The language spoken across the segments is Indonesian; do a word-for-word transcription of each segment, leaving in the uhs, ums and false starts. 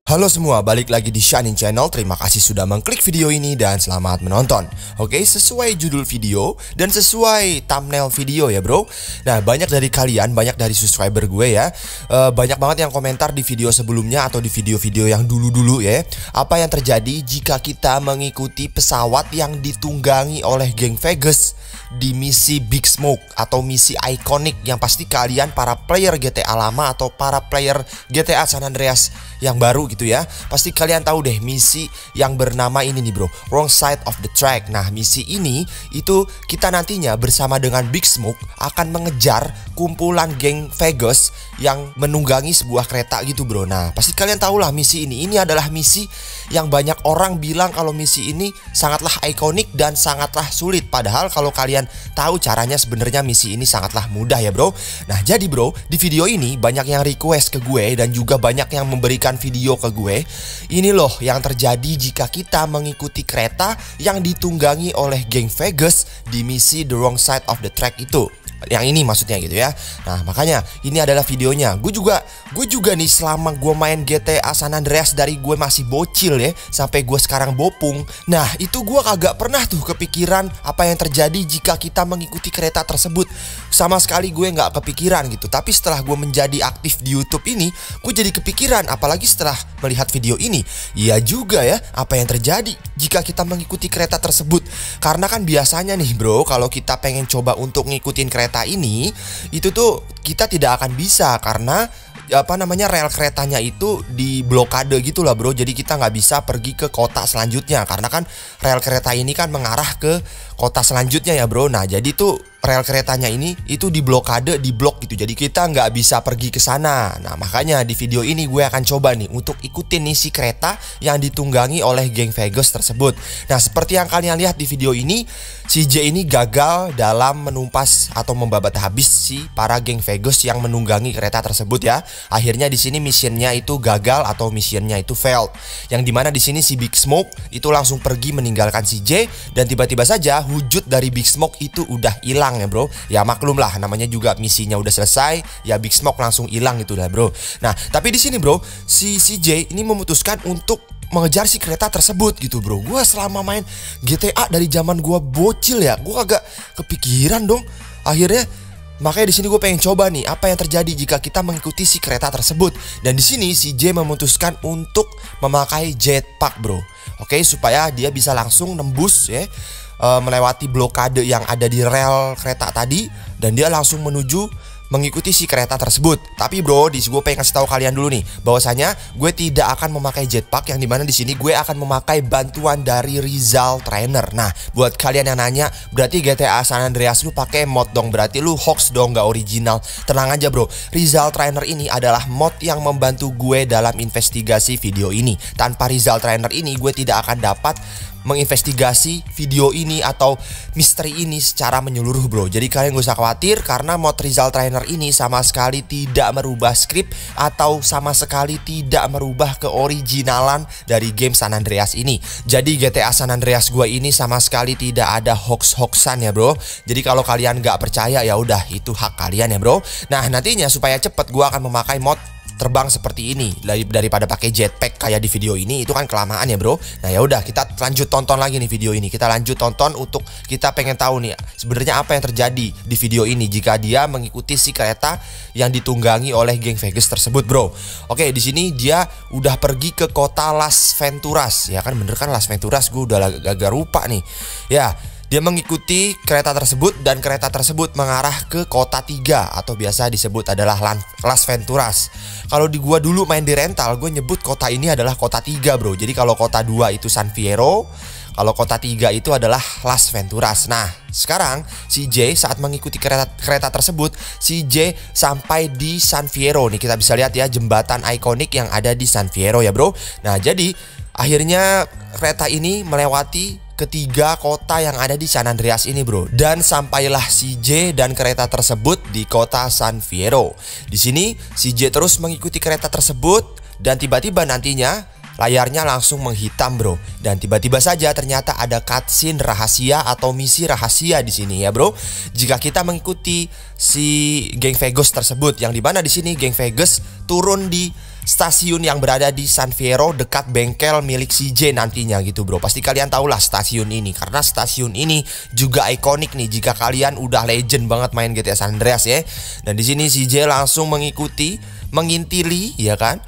Halo semua, balik lagi di Shining Channel. Terima kasih sudah mengklik video ini dan selamat menonton. Oke, sesuai judul video dan sesuai thumbnail video ya bro. Nah, banyak dari kalian, banyak dari subscriber gue ya, uh, banyak banget yang komentar di video sebelumnya atau di video-video yang dulu-dulu ya. Apa yang terjadi jika kita mengikuti pesawat yang ditunggangi oleh geng Vegas di misi Big Smoke atau misi ikonik yang pasti kalian para player G T A lama atau para player G T A San Andreas yang baru gitu ya, pasti kalian tahu deh misi yang bernama ini nih bro, Wrong Side of the Track. Nah, misi ini itu kita nantinya bersama dengan Big Smoke akan mengejar kumpulan geng Vegas yang menunggangi sebuah kereta gitu bro. Nah, pasti kalian tahu lah misi ini. Ini adalah misi yang banyak orang bilang kalau misi ini sangatlah ikonik dan sangatlah sulit. Padahal kalau kalian tahu caranya, sebenarnya misi ini sangatlah mudah ya bro. Nah, jadi bro, di video ini banyak yang request ke gue dan juga banyak yang memberikan video ke gue. Ini loh yang terjadi jika kita mengikuti kereta yang ditunggangi oleh geng Vegas di misi The Wrong Side of the Track itu. Yang ini maksudnya gitu ya. Nah, makanya ini adalah videonya. Gue juga gue juga nih selama gue main G T A San Andreas dari gue masih bocil ya sampai gue sekarang bopung. Nah, itu gue kagak pernah tuh kepikiran apa yang terjadi jika kita mengikuti kereta tersebut. Sama sekali gue nggak kepikiran gitu. Tapi setelah gue menjadi aktif di YouTube ini, gue jadi kepikiran. Apalagi setelah melihat video ini, iya juga ya apa yang terjadi jika kita mengikuti kereta tersebut. Karena kan biasanya nih bro, kalau kita pengen coba untuk ngikutin kereta ini, itu tuh kita tidak akan bisa karena apa namanya rel keretanya itu di blokade gitu lah bro. Jadi kita nggak bisa pergi ke kota selanjutnya karena kan rel kereta ini kan mengarah ke kota selanjutnya ya bro. Nah, jadi tuh rel keretanya ini itu di blokade, di blok gitu. Jadi kita nggak bisa pergi ke sana. Nah, makanya di video ini gue akan coba nih untuk ikutin nih si kereta yang ditunggangi oleh geng Vegas tersebut. Nah, seperti yang kalian lihat di video ini, si J ini gagal dalam menumpas atau membabat habis si para geng Vegas yang menunggangi kereta tersebut ya. Akhirnya di sini misinya itu gagal atau misinya itu failed. Yang dimana di sini si Big Smoke itu langsung pergi meninggalkan si J dan tiba-tiba saja wujud dari Big Smoke itu udah hilang ya bro. Ya maklum lah, namanya juga misinya udah selesai, ya Big Smoke langsung hilang gitu lah bro. Nah, tapi di sini bro, si si J ini memutuskan untuk mengejar si kereta tersebut gitu bro. Gua selama main G T A dari zaman gua bocil ya, gua kagak kepikiran dong. Akhirnya makanya di sini gue pengen coba nih apa yang terjadi jika kita mengikuti si kereta tersebut. Dan di sini si J memutuskan untuk memakai jetpack bro. Oke, supaya dia bisa langsung nembus ya, Uh, melewati blokade yang ada di rel kereta tadi, dan dia langsung menuju mengikuti si kereta tersebut. Tapi bro, di sini gue pengen kasih tahu kalian dulu nih bahwasanya gue tidak akan memakai jetpack, yang dimana di sini gue akan memakai bantuan dari Rizal Trainer. Nah, buat kalian yang nanya, berarti G T A San Andreas lu pakai mod dong, berarti lu hoax dong, gak original. Tenang aja bro, Rizal Trainer ini adalah mod yang membantu gue dalam investigasi video ini. Tanpa Rizal Trainer ini, gue tidak akan dapat menginvestigasi video ini atau misteri ini secara menyeluruh bro. Jadi kalian gak usah khawatir karena mod Rizal Trainer ini sama sekali tidak merubah skrip atau sama sekali tidak merubah keoriginalan dari game San Andreas ini. Jadi G T A San Andreas gua ini sama sekali tidak ada hoax-hoaxan ya bro. Jadi kalau kalian gak percaya ya udah, itu hak kalian ya bro. Nah, nantinya supaya cepet gua akan memakai mod terbang seperti ini dari daripada pakai jetpack kayak di video ini, itu kan kelamaan ya bro. Nah, ya udah, kita lanjut tonton lagi nih video ini. Kita lanjut tonton untuk kita pengen tahu nih sebenarnya apa yang terjadi di video ini jika dia mengikuti si kereta yang ditunggangi oleh geng Vegas tersebut bro. Oke, di sini dia udah pergi ke kota Las Venturas. Ya kan, bener kan Las Venturas, gue udah agak lupa nih. Ya, dia mengikuti kereta tersebut dan kereta tersebut mengarah ke kota tiga atau biasa disebut adalah Las Venturas. Kalau di gua dulu main di rental, gue nyebut kota ini adalah kota tiga bro. Jadi kalau kota dua itu San Fierro, kalau kota tiga itu adalah Las Venturas. Nah, sekarang si J saat mengikuti kereta kereta tersebut, si J sampai di San Fierro. Nih kita bisa lihat ya jembatan ikonik yang ada di San Fierro ya bro. Nah, jadi akhirnya kereta ini melewati ketiga kota yang ada di San Andreas ini bro, dan sampailah si J dan kereta tersebut di kota San Fierro. Di sini si J terus mengikuti kereta tersebut dan tiba-tiba nantinya layarnya langsung menghitam bro, dan tiba-tiba saja ternyata ada cutscene rahasia atau misi rahasia di sini ya bro. Jika kita mengikuti si geng Vegas tersebut, yang dimana di sini geng Vegas turun di stasiun yang berada di San Fierro dekat bengkel milik C J nantinya gitu bro. Pasti kalian tahulah stasiun ini, karena stasiun ini juga ikonik nih jika kalian udah legend banget main G T A San Andreas ya. Dan di sini C J langsung mengikuti, mengintili ya kan,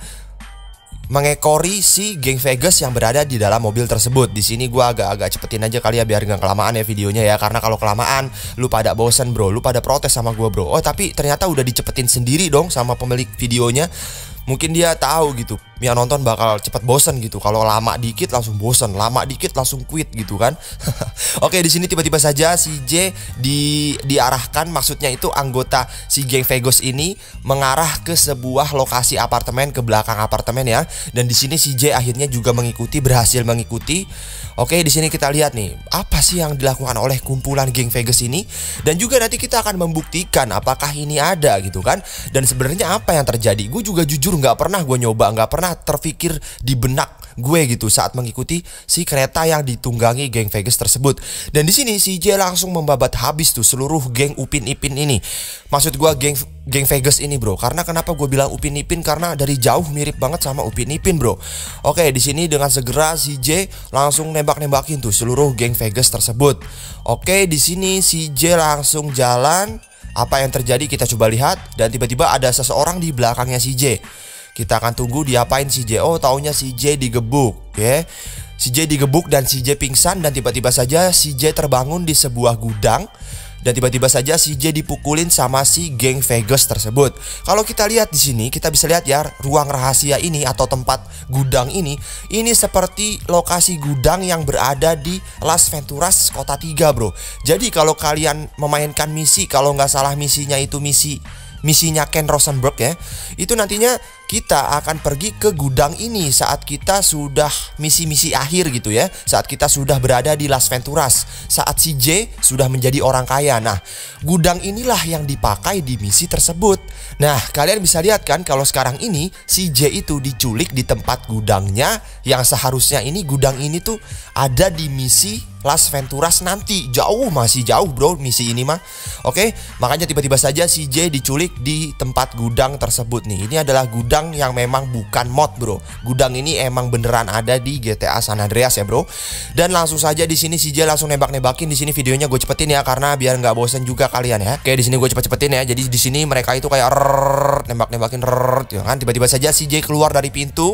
mengekori si geng Vegas yang berada di dalam mobil tersebut. Di sini gua agak-agak cepetin aja kali ya biar nggak kelamaan ya videonya ya, karena kalau kelamaan lu pada bosen bro, lu pada protes sama gua bro. Oh tapi ternyata udah dicepetin sendiri dong sama pemilik videonya. Mungkin dia tahu gitu, yang nonton bakal cepet bosen gitu. Kalau lama dikit langsung bosen, lama dikit langsung quit gitu kan. Oke, di sini tiba-tiba saja si J di diarahkan, maksudnya itu anggota si geng Vegas ini mengarah ke sebuah lokasi apartemen, ke belakang apartemen ya. Dan di sini si J akhirnya juga mengikuti, berhasil mengikuti. Oke, di sini kita lihat nih, apa sih yang dilakukan oleh kumpulan geng Vegas ini. Dan juga nanti kita akan membuktikan apakah ini ada gitu kan. Dan sebenarnya apa yang terjadi. Gue juga jujur nggak pernah gue nyoba, nggak pernah terpikir di benak gue gitu saat mengikuti si kereta yang ditunggangi geng Vegas tersebut. Dan di sini si J langsung membabat habis tuh seluruh geng Upin Ipin ini. Maksud gue geng geng Vegas ini bro. Karena kenapa gue bilang Upin Ipin, karena dari jauh mirip banget sama Upin Ipin bro. Oke, di sini dengan segera si J langsung nembak-nembakin tuh seluruh geng Vegas tersebut. Oke, di sini si J langsung jalan. Apa yang terjadi kita coba lihat. Dan tiba-tiba ada seseorang di belakangnya si J. Kita akan tunggu diapain si J. Oh, taunya si J digebuk, ya. Si J digebuk dan si J pingsan, dan tiba-tiba saja si J terbangun di sebuah gudang. Dan tiba-tiba saja si J dipukulin sama si geng Vegas tersebut. Kalau kita lihat di sini, kita bisa lihat ya, ruang rahasia ini atau tempat gudang ini, ini seperti lokasi gudang yang berada di Las Venturas Kota tiga bro. Jadi kalau kalian memainkan misi, kalau nggak salah misinya itu misi misinya Ken Rosenberg ya, itu nantinya kita akan pergi ke gudang ini saat kita sudah misi-misi akhir gitu ya, saat kita sudah berada di Las Venturas, saat si J sudah menjadi orang kaya. Nah, gudang inilah yang dipakai di misi tersebut. Nah, kalian bisa lihat kan kalau sekarang ini si J itu diculik di tempat gudangnya, yang seharusnya ini gudang ini tuh ada di misi Las Venturas nanti. Jauh, masih jauh bro misi ini mah. Oke, makanya tiba-tiba saja si J diculik di tempat gudang tersebut nih. Ini adalah gudang yang memang bukan mod bro. Gudang ini emang beneran ada di G T A San Andreas ya bro. Dan langsung saja di sini si J langsung nembak-nembakin. Di sini videonya gue cepetin ya karena biar nggak bosan juga kalian ya. Oke, di sini gue cepet-cepetin ya. Jadi di sini mereka itu kayak rrrr, nembak-nembakin rrrr, ya kan. Tiba-tiba saja si J keluar dari pintu.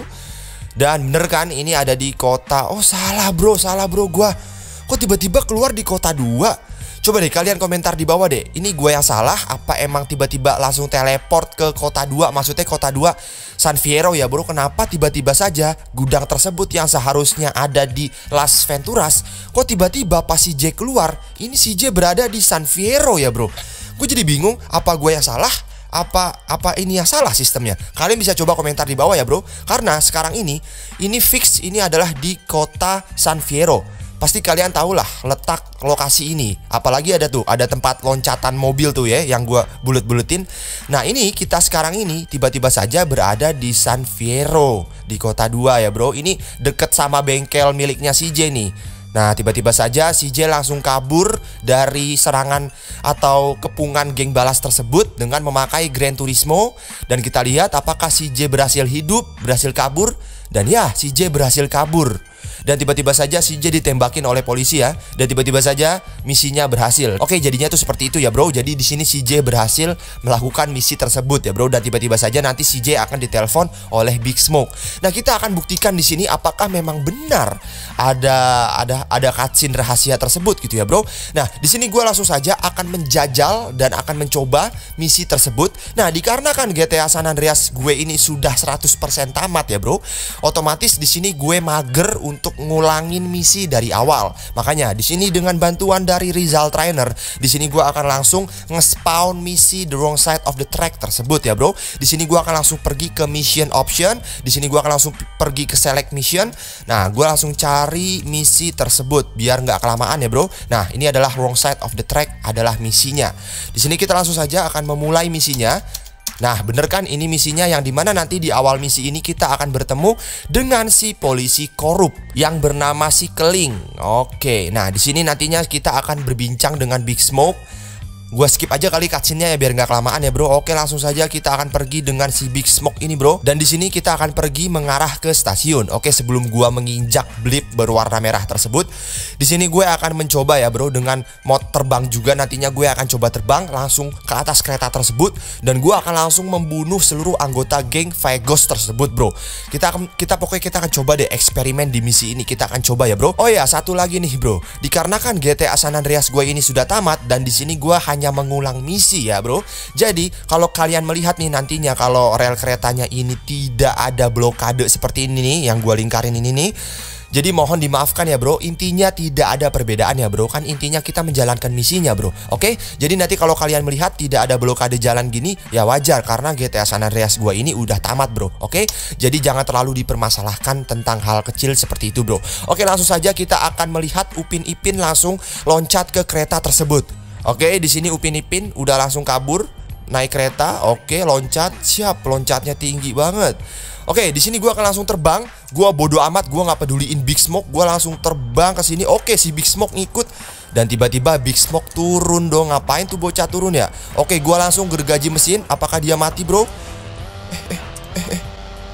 Dan bener kan ini ada di kota. Oh salah bro, salah bro gua. Kok tiba-tiba keluar di kota dua? Coba deh kalian komentar di bawah deh. Ini gue yang salah apa emang tiba-tiba langsung teleport ke kota dua? Maksudnya kota dua San Fierro ya bro. Kenapa tiba-tiba saja gudang tersebut yang seharusnya ada di Las Venturas, kok tiba-tiba pas si J keluar, ini si J berada di San Fierro ya bro. Gue jadi bingung, apa gue yang salah? Apa apa ini yang salah sistemnya? Kalian bisa coba komentar di bawah ya bro. Karena sekarang ini, ini fix ini adalah di kota San Fierro. Pasti kalian tahu lah letak lokasi ini. Apalagi ada tuh, ada tempat loncatan mobil tuh ya, yang gua bulet-buletin. Nah ini kita sekarang ini tiba-tiba saja berada di San Fierro, di kota dua ya bro. Ini deket sama bengkel miliknya si J nih. Nah tiba-tiba saja si J langsung kabur dari serangan atau kepungan geng balas tersebut dengan memakai Gran Turismo. Dan kita lihat apakah si J berhasil hidup, berhasil kabur. Dan ya, si J berhasil kabur. Dan tiba-tiba saja si J ditembakin oleh polisi ya. Dan tiba-tiba saja misinya berhasil. Oke, jadinya tuh seperti itu ya bro. Jadi di sini si J berhasil melakukan misi tersebut ya bro. Dan tiba-tiba saja nanti si J akan ditelepon oleh Big Smoke. Nah kita akan buktikan di sini apakah memang benar ada ada ada cutscene rahasia tersebut gitu ya bro. Nah di sini gue langsung saja akan menjajal dan akan mencoba misi tersebut. Nah dikarenakan G T A San Andreas gue ini sudah seratus persen tamat ya bro, otomatis di sini gue mager untuk ngulangin misi dari awal. Makanya di sini dengan bantuan dari Rizal Trainer, di sini gua akan langsung nge-spawn misi The Wrong Side of the Track tersebut ya, bro. Di sini gua akan langsung pergi ke mission option, di sini gua akan langsung pergi ke select mission. Nah, gua langsung cari misi tersebut biar nggak kelamaan ya, bro. Nah, ini adalah Wrong Side of the Track adalah misinya. Di sini kita langsung saja akan memulai misinya. Nah bener kan ini misinya yang dimana nanti di awal misi ini kita akan bertemu dengan si polisi korup yang bernama si Keling. Oke, nah di sini nantinya kita akan berbincang dengan Big Smoke. Gua skip aja kali cutscene-nya ya biar nggak kelamaan ya bro. Oke, langsung saja kita akan pergi dengan si Big Smoke ini bro. Dan di sini kita akan pergi mengarah ke stasiun. Oke, sebelum gua menginjak blip berwarna merah tersebut, di sini gue akan mencoba ya bro dengan mod terbang juga. Nantinya gue akan coba terbang langsung ke atas kereta tersebut dan gue akan langsung membunuh seluruh anggota geng Vegos tersebut bro. Kita akan kita pokoknya kita akan coba deh eksperimen di misi ini. Kita akan coba ya bro. Oh ya, satu lagi nih bro. Dikarenakan G T A San Andreas gue ini sudah tamat dan di sini gue hanya mengulang misi ya bro. Jadi kalau kalian melihat nih nantinya kalau rel keretanya ini tidak ada blokade seperti ini nih yang gue lingkarin ini nih, jadi mohon dimaafkan ya bro, intinya tidak ada perbedaan ya bro. Kan intinya kita menjalankan misinya bro. Oke, jadi nanti kalau kalian melihat tidak ada blokade jalan gini, ya wajar karena G T A San Andreas gue ini udah tamat bro. Oke, jadi jangan terlalu dipermasalahkan tentang hal kecil seperti itu bro. Oke, langsung saja kita akan melihat Upin Ipin langsung loncat ke kereta tersebut. Oke, di sini Upin Ipin udah langsung kabur naik kereta. Oke, loncat, siap, loncatnya tinggi banget. Oke, di sini gua akan langsung terbang. Gua bodo amat, gua nggak peduliin Big Smoke. Gua langsung terbang ke sini. Oke, si Big Smoke ngikut dan tiba-tiba Big Smoke turun dong. Ngapain tuh bocah turun ya? Oke, gua langsung gergaji mesin. Apakah dia mati, bro? Eh, eh, eh, eh.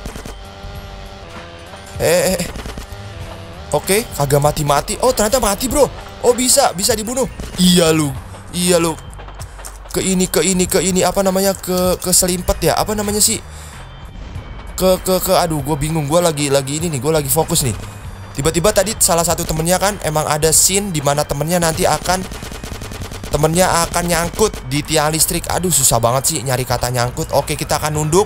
Eh, eh. Oke, kagak mati-mati. Oh, ternyata mati, bro. Oh, bisa, bisa dibunuh. Iya lu. Iya lu. Ke ini, ke ini, ke ini apa namanya? Ke ke selimpet ya. Apa namanya sih? Ke ke ke aduh, gue bingung. Gue lagi lagi ini nih, gue lagi fokus nih. Tiba-tiba tadi salah satu temennya kan emang ada scene dimana temennya nanti akan temennya akan nyangkut di tiang listrik. Aduh, susah banget sih nyari kata nyangkut. Oke, kita akan nunduk.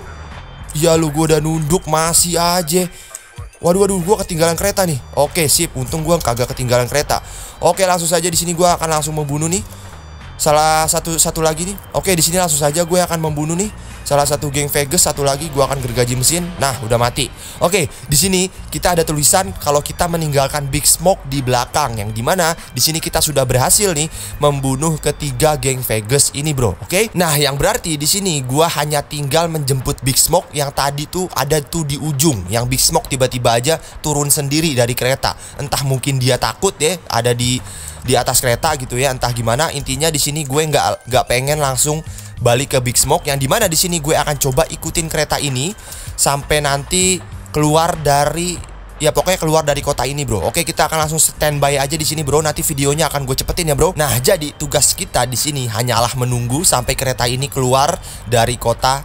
Ya lu, gue udah nunduk masih aja. Waduh, waduh, gue ketinggalan kereta nih. Oke, sip. Untung gue kagak ketinggalan kereta. Oke, langsung saja di sini gue akan langsung membunuh nih. Salah satu satu lagi nih. Oke, di sini langsung saja gue akan membunuh nih salah satu geng Vegas. Satu lagi gue akan gergaji mesin. Nah, udah mati. Oke, di sini kita ada tulisan kalau kita meninggalkan Big Smoke di belakang, yang dimana di sini kita sudah berhasil nih membunuh ketiga geng Vegas ini, bro. Oke, nah yang berarti di sini gue hanya tinggal menjemput Big Smoke yang tadi tuh ada tuh di ujung. Yang Big Smoke tiba-tiba aja turun sendiri dari kereta. Entah mungkin dia takut ya ada di di atas kereta gitu ya, entah gimana. Intinya di sini gue nggak nggak pengen langsung balik ke Big Smoke, yang dimana di sini gue akan coba ikutin kereta ini sampai nanti keluar dari, ya pokoknya keluar dari kota ini, bro. Oke, kita akan langsung standby aja di sini, bro. Nanti videonya akan gue cepetin ya, bro. Nah, jadi tugas kita di sini hanyalah menunggu sampai kereta ini keluar dari kota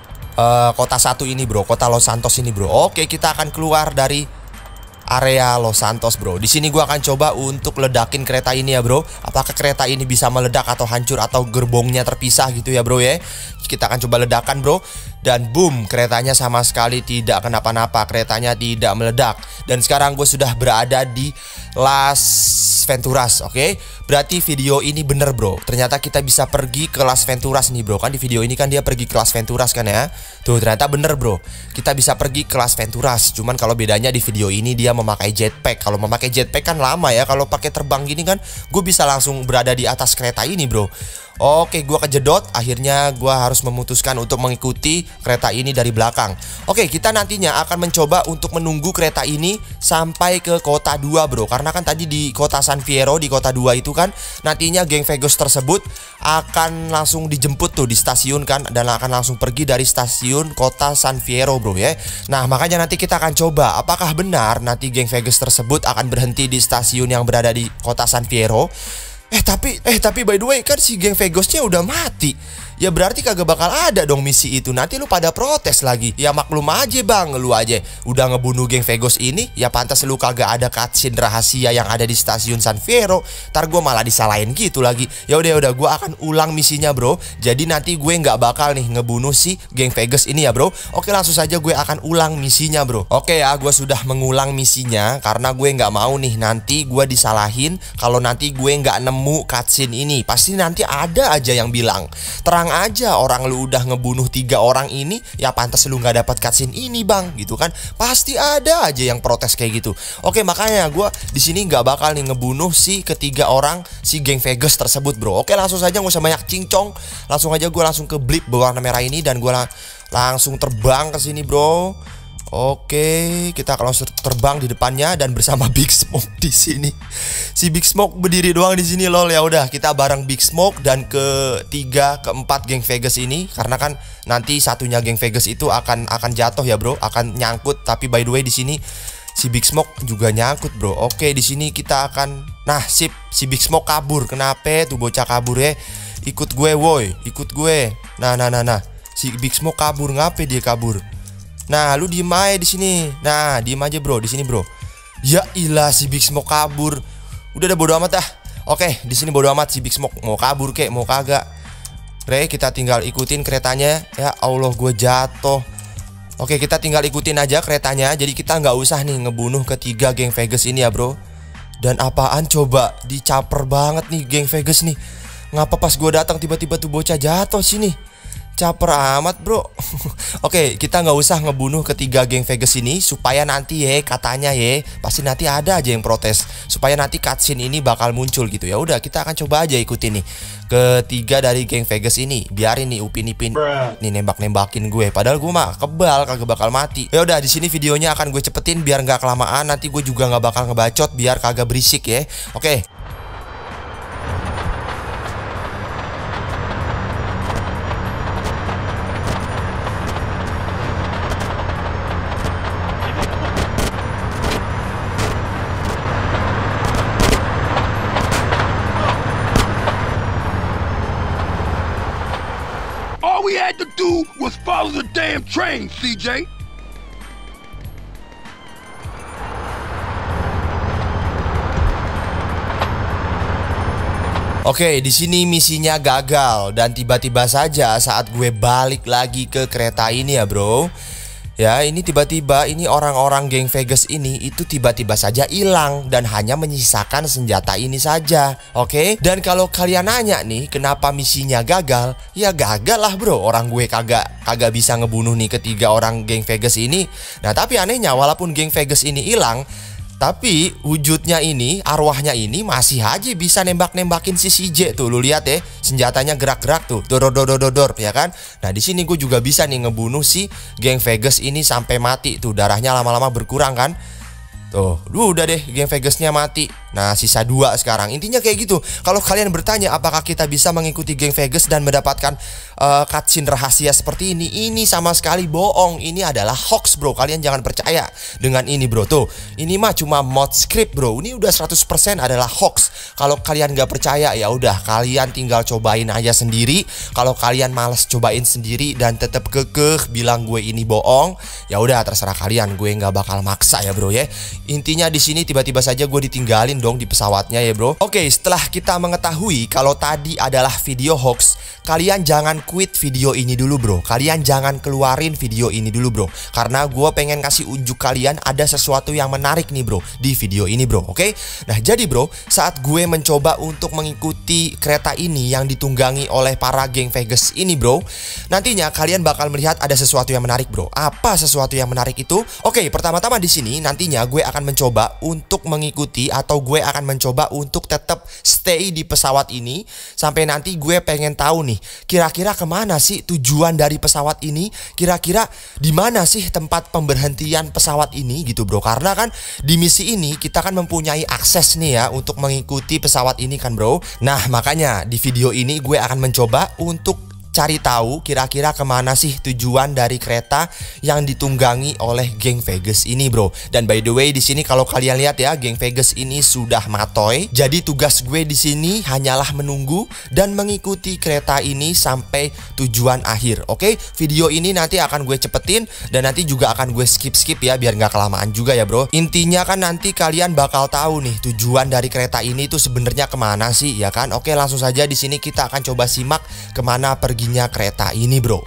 uh, kota satu ini, bro. Kota Los Santos ini, bro. Oke, kita akan keluar dari area Los Santos, bro. Di sini gua akan coba untuk ledakin kereta ini ya, bro. Apakah kereta ini bisa meledak atau hancur atau gerbongnya terpisah gitu ya, bro ya. Kita akan coba ledakan, bro. Dan boom, keretanya sama sekali tidak kenapa-napa. Keretanya tidak meledak. Dan sekarang gue sudah berada di Las Venturas, oke okay? Berarti video ini bener, bro. Ternyata kita bisa pergi ke Las Venturas nih, bro. Kan di video ini kan dia pergi ke Las Venturas kan ya. Tuh, ternyata bener, bro. Kita bisa pergi ke Las Venturas. Cuman kalau bedanya di video ini dia memakai jetpack. Kalau memakai jetpack kan lama ya. Kalau pakai terbang gini kan gue bisa langsung berada di atas kereta ini, bro. Oke, gue kejedot. Akhirnya gue harus memutuskan untuk mengikuti kereta ini dari belakang. Oke, kita nantinya akan mencoba untuk menunggu kereta ini sampai ke kota dua, bro. Karena kan tadi di kota San Fierro, di kota dua itu kan nantinya geng Vegos tersebut akan langsung dijemput tuh di stasiun kan, dan akan langsung pergi dari stasiun kota San Fierro, bro ya. Nah, makanya nanti kita akan coba apakah benar nanti geng Vegos tersebut akan berhenti di stasiun yang berada di kota San Fierro. Eh tapi eh tapi by the way kan si geng Vegosnya udah mati. Ya berarti kagak bakal ada dong misi itu. Nanti lu pada protes lagi. Ya maklum aja, bang, lu aja udah ngebunuh geng Vegos ini. Ya pantas lu kagak ada cutscene rahasia yang ada di stasiun San Fierro. Ntar gue malah disalahin gitu lagi. Ya udah udah gue akan ulang misinya, bro. Jadi nanti gue nggak bakal nih ngebunuh si geng Vegos ini ya, bro. Oke, langsung saja gue akan ulang misinya, bro. Oke ya, gue sudah mengulang misinya karena gue nggak mau nih nanti gue disalahin kalau nanti gue nggak nemu cutscene ini. Pasti nanti ada aja yang bilang, terang aja orang lu udah ngebunuh tiga orang ini, ya pantas lu nggak dapat cutscene ini, bang, gitu kan. Pasti ada aja yang protes kayak gitu. Oke, makanya gue di sini nggak bakal nih ngebunuh si ketiga orang si geng Vegos tersebut, bro. Oke, langsung saja nggak usah banyak cincong, langsung aja gue langsung ke blip berwarna merah ini dan gue la langsung terbang ke sini, bro. Oke, kita akan langsung terbang di depannya dan bersama Big Smoke di sini. Si Big Smoke berdiri doang di sini lol. Ya udah, kita bareng Big Smoke dan ketiga, keempat geng Vegas ini, karena kan nanti satunya geng Vegas itu akan akan jatuh ya, Bro, akan nyangkut. Tapi by the way di sini si Big Smoke juga nyangkut, Bro. Oke, di sini kita akan, nah sip, si Big Smoke kabur. Kenapa tuh bocah kabur ya? Ikut gue, woi, ikut gue. Nah, nah, nah, nah. Si Big Smoke kabur, ngapain dia kabur? Nah, lu diem aja di sini. Nah, diem aja, Bro, di sini, Bro. Ya ilah, si Big Smoke kabur. Udah, udah bodo amat dah. Oke, di sini bodo amat si Big Smoke mau kabur kek, mau kagak. Re, kita tinggal ikutin keretanya. Ya Allah, gue jatuh. Oke, kita tinggal ikutin aja keretanya. Jadi kita nggak usah nih ngebunuh ketiga geng Vegas ini ya, Bro. Dan apaan coba, dicaper banget nih geng Vegas nih. Ngapa pas gue datang tiba-tiba tuh bocah jatuh sini? Caper amat, Bro. Oke, kita nggak usah ngebunuh ketiga geng Vegas ini, supaya nanti ya katanya ya pasti nanti ada aja yang protes, supaya nanti cutscene ini bakal muncul gitu. Ya udah, kita akan coba aja ikutin nih ketiga dari geng Vegas ini. Biarin nih Upin Ipin nih nembak-nembakin gue, padahal gue mah kebal kagak bakal mati. Ya udah, di sini videonya akan gue cepetin biar nggak kelamaan. Nanti gue juga nggak bakal ngebacot biar kagak berisik ya. Oke. All we had to do was follow the damn train, C J. Oke, di sini misinya gagal dan tiba-tiba saja saat gue balik lagi ke kereta ini ya, Bro. Ya, ini tiba-tiba ini orang-orang geng Vegas ini itu tiba-tiba saja hilang dan hanya menyisakan senjata ini saja. Oke? Dan kalau kalian nanya nih kenapa misinya gagal, ya gagal lah, Bro. Orang gue kagak kagak bisa ngebunuh nih ketiga orang geng Vegas ini. Nah, tapi anehnya walaupun geng Vegas ini hilang, tapi wujudnya ini, arwahnya ini masih aja bisa nembak-nembakin si C J tuh. Lu lihat ya, senjatanya gerak-gerak tuh. Dor dor dor dor, ya kan? Nah, di sini gue juga bisa nih ngebunuh si geng Vegas ini sampai mati tuh. Darahnya lama-lama berkurang kan? Tuh, lu udah deh geng Vegasnya mati. Nah, sisa dua sekarang. Intinya kayak gitu. Kalau kalian bertanya apakah kita bisa mengikuti geng Vegas dan mendapatkan uh, cutscene rahasia seperti ini, ini sama sekali bohong. Ini adalah hoax, Bro. Kalian jangan percaya dengan ini, Bro. Tuh, ini mah cuma mod script, Bro. Ini udah seratus persen adalah hoax. Kalau kalian gak percaya, ya udah kalian tinggal cobain aja sendiri. Kalau kalian males cobain sendiri dan tetap kekeh bilang gue ini bohong, ya udah terserah kalian. Gue nggak bakal maksa ya, Bro ya. Intinya di sini tiba-tiba saja gue ditinggalin dong di pesawatnya ya, Bro. Oke, setelah kita mengetahui kalau tadi adalah video hoax, kalian jangan quit video ini dulu, Bro. Kalian jangan keluarin video ini dulu, Bro. Karena gue pengen kasih unjuk kalian ada sesuatu yang menarik nih, Bro, di video ini, Bro. Oke? Nah, jadi, Bro, saat gue mencoba untuk mengikuti kereta ini yang ditunggangi oleh para geng Vegas ini, Bro, nantinya kalian bakal melihat ada sesuatu yang menarik, Bro. Apa sesuatu yang menarik itu? Oke, pertama-tama di sini nantinya gue akan mencoba untuk mengikuti atau gue akan mencoba untuk tetap stay di pesawat ini sampai nanti gue pengen tahu nih kira-kira kemana sih tujuan dari pesawat ini, kira-kira di mana sih tempat pemberhentian pesawat ini gitu, Bro. Karena kan di misi ini kita kan mempunyai akses nih ya untuk mengikuti pesawat ini kan, Bro. Nah, makanya di video ini gue akan mencoba untuk cari tahu kira-kira kemana sih tujuan dari kereta yang ditunggangi oleh geng Vegas ini, Bro. Dan by the way di sini kalau kalian lihat ya, geng Vegas ini sudah matoy. Jadi tugas gue di sini hanyalah menunggu dan mengikuti kereta ini sampai tujuan akhir. Oke, video ini nanti akan gue cepetin dan nanti juga akan gue skip-skip ya biar nggak kelamaan juga ya, Bro. Intinya kan nanti kalian bakal tahu nih tujuan dari kereta ini tuh sebenarnya kemana sih, ya kan? Oke, langsung saja di sini kita akan coba simak kemana pergi kereta ini, Bro.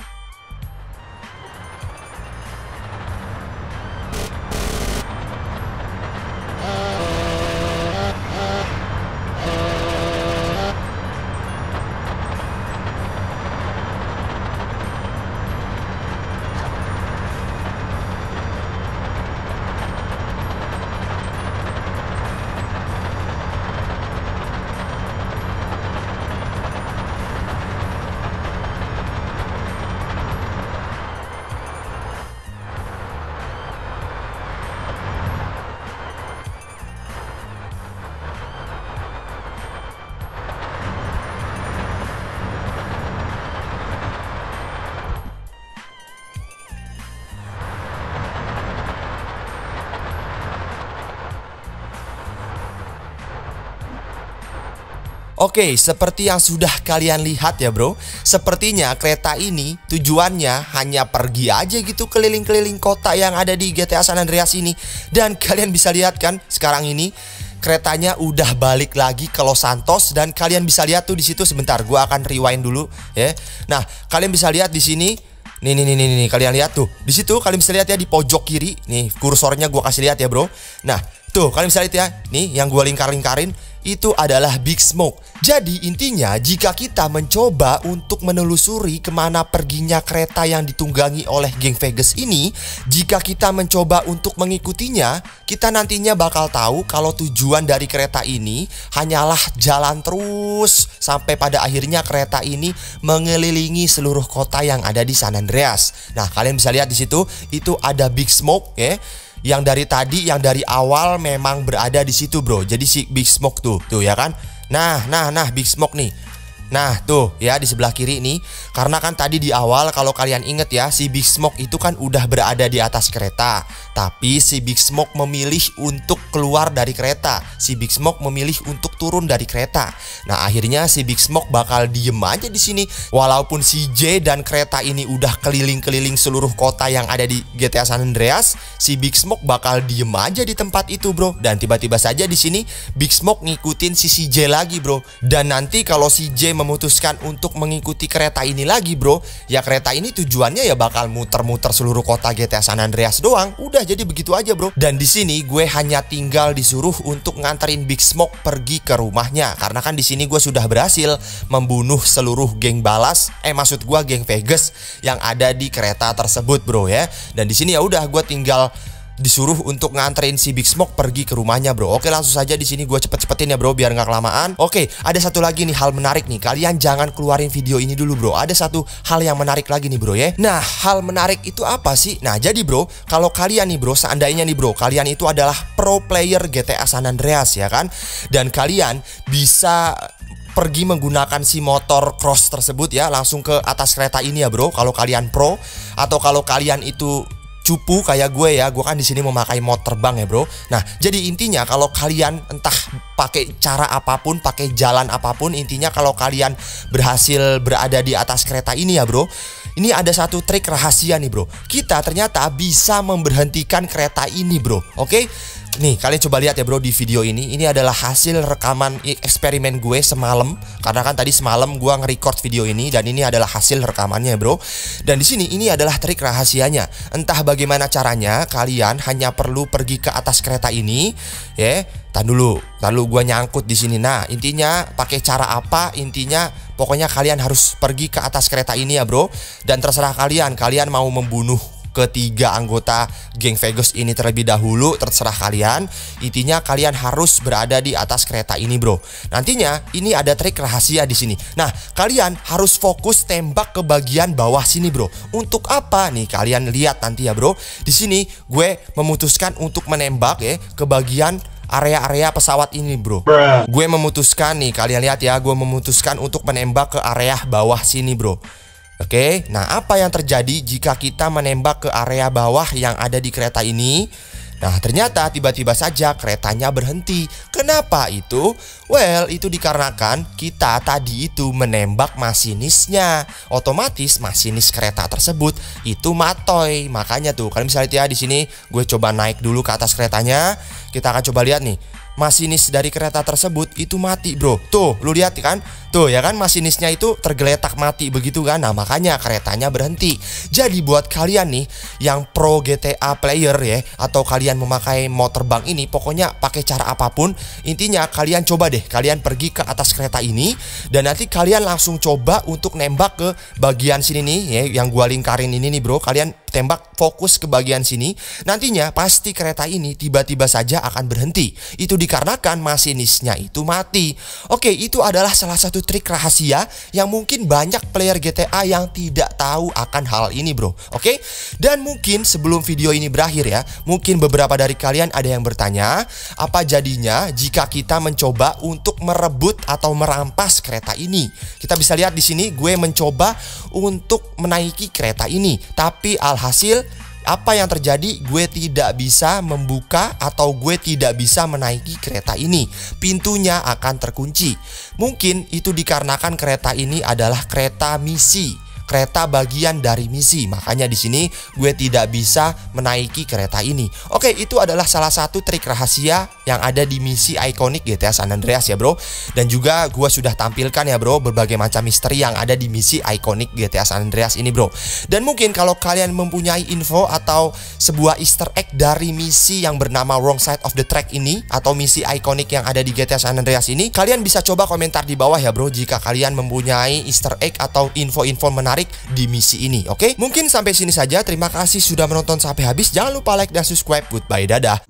Oke, seperti yang sudah kalian lihat ya bro, sepertinya kereta ini tujuannya hanya pergi aja gitu keliling-keliling kota yang ada di G T A San Andreas ini. Dan kalian bisa lihat kan sekarang ini keretanya udah balik lagi ke Los Santos. Dan kalian bisa lihat tuh di situ, sebentar gua akan rewind dulu ya. Nah, kalian bisa lihat di sini. Nih nih nih nih nih kalian lihat tuh. Di situ kalian bisa lihat ya di pojok kiri. Nih kursornya gua kasih lihat ya bro. Nah, tuh kalian bisa lihat ya. Nih yang gua lingkar-lingkarin itu adalah Big Smoke. Jadi intinya jika kita mencoba untuk menelusuri kemana perginya kereta yang ditunggangi oleh geng Vegas ini, jika kita mencoba untuk mengikutinya, kita nantinya bakal tahu kalau tujuan dari kereta ini hanyalah jalan terus sampai pada akhirnya kereta ini mengelilingi seluruh kota yang ada di San Andreas. Nah, kalian bisa lihat di situ itu ada Big Smoke ya. Yang dari tadi, yang dari awal memang berada di situ bro. Jadi si Big Smoke tuh, tuh ya kan. Nah, nah, nah Big Smoke nih. Nah tuh ya di sebelah kiri nih. Karena kan tadi di awal kalau kalian inget ya, si Big Smoke itu kan udah berada di atas kereta. Tapi si Big Smoke memilih untuk keluar dari kereta. Si Big Smoke memilih untuk turun dari kereta. Nah akhirnya si Big Smoke bakal diem aja di sini. Walaupun si J dan kereta ini udah keliling-keliling seluruh kota yang ada di G T A San Andreas, si Big Smoke bakal diem aja di tempat itu bro. Dan tiba-tiba saja di sini Big Smoke ngikutin si C J lagi bro. Dan nanti kalau si J memutuskan untuk mengikuti kereta ini lagi bro, ya kereta ini tujuannya ya bakal muter-muter seluruh kota G T A San Andreas doang. Udah jadi begitu aja bro. Dan di sini gue hanya tinggal disuruh untuk nganterin Big Smoke pergi ke rumahnya. Karena kan di sini gue sudah berhasil membunuh seluruh geng balas, eh maksud gue geng Vegas yang ada di kereta tersebut bro ya. Dan di sini ya udah gue tinggal disuruh untuk nganterin si Big Smoke pergi ke rumahnya bro. Oke, langsung saja di sini gue cepet-cepetin ya bro biar nggak kelamaan. Oke, ada satu lagi nih hal menarik nih. Kalian jangan keluarin video ini dulu bro. Ada satu hal yang menarik lagi nih bro ya. Nah, hal menarik itu apa sih? Nah, jadi bro, kalau kalian nih bro, seandainya nih bro, kalian itu adalah pro player G T A San Andreas ya kan, dan kalian bisa pergi menggunakan si motor cross tersebut ya, langsung ke atas kereta ini ya bro. Kalau kalian pro, atau kalau kalian itu cupu kayak gue ya, gue kan di sini memakai mod terbang ya bro. Nah, jadi intinya kalau kalian entah pakai cara apapun, pakai jalan apapun, intinya kalau kalian berhasil berada di atas kereta ini ya bro, ini ada satu trik rahasia nih bro. Kita ternyata bisa memberhentikan kereta ini bro. Oke, nih kalian coba lihat ya bro di video ini. Ini adalah hasil rekaman eksperimen gue semalam. Karena kan tadi semalam gue nge-record video ini, dan ini adalah hasil rekamannya bro. Dan di sini ini adalah trik rahasianya. Entah bagaimana caranya, kalian hanya perlu pergi ke atas kereta ini ya. Tahan dulu, lalu gue nyangkut di sini. Nah, intinya pakai cara apa? Intinya pokoknya kalian harus pergi ke atas kereta ini ya bro. Dan terserah kalian, kalian mau membunuh ketiga anggota geng Vegas ini terlebih dahulu, terserah kalian. Intinya kalian harus berada di atas kereta ini bro. Nantinya ini ada trik rahasia di sini. Nah, kalian harus fokus tembak ke bagian bawah sini bro. Untuk apa nih? Kalian lihat nanti ya bro. Di sini gue memutuskan untuk menembak ya ke bagian area-area pesawat ini bro. Bruh. Gue memutuskan nih, kalian lihat ya, gue memutuskan untuk menembak ke area bawah sini bro. Oke, nah apa yang terjadi jika kita menembak ke area bawah yang ada di kereta ini? Nah, ternyata tiba-tiba saja keretanya berhenti. Kenapa itu? Well, itu dikarenakan kita tadi itu menembak masinisnya. Otomatis masinis kereta tersebut itu matoy. Makanya tuh, kalian bisa lihat ya di sini. Gue coba naik dulu ke atas keretanya. Kita akan coba lihat nih. Masinis dari kereta tersebut itu mati bro. Tuh, lu lihat kan? Tuh ya kan, masinisnya itu tergeletak mati begitu kan. Nah, makanya keretanya berhenti. Jadi buat kalian nih yang pro G T A player ya, atau kalian memakai mod terbang ini, pokoknya pakai cara apapun, intinya kalian coba deh, kalian pergi ke atas kereta ini, dan nanti kalian langsung coba untuk nembak ke bagian sini nih ya, yang gua lingkarin ini nih bro. Kalian tembak fokus ke bagian sini. Nantinya pasti kereta ini tiba-tiba saja akan berhenti. Itu dikarenakan masinisnya itu mati. Oke, itu adalah salah satu trik rahasia yang mungkin banyak player G T A yang tidak tahu akan hal ini bro. Oke, dan mungkin sebelum video ini berakhir ya, mungkin beberapa dari kalian ada yang bertanya, apa jadinya jika kita mencoba untuk merebut atau merampas kereta ini? Kita bisa lihat di sini gue mencoba untuk menaiki kereta ini, tapi alhasil apa yang terjadi? Gue tidak bisa membuka atau gue tidak bisa menaiki kereta ini. Pintunya akan terkunci. Mungkin itu dikarenakan kereta ini adalah kereta misi, kereta bagian dari misi. Makanya di sini gue tidak bisa menaiki kereta ini. Oke, itu adalah salah satu trik rahasia yang ada di misi ikonik G T A San Andreas ya bro. Dan juga gue sudah tampilkan ya bro berbagai macam misteri yang ada di misi ikonik G T A San Andreas ini bro. Dan mungkin kalau kalian mempunyai info atau sebuah easter egg dari misi yang bernama Wrong Side of the Track ini, atau misi ikonik yang ada di G T A San Andreas ini, kalian bisa coba komentar di bawah ya bro jika kalian mempunyai easter egg atau info-info menarik di misi ini. Oke, mungkin sampai sini saja. Terima kasih sudah menonton sampai habis. Jangan lupa like dan subscribe. Goodbye, dadah.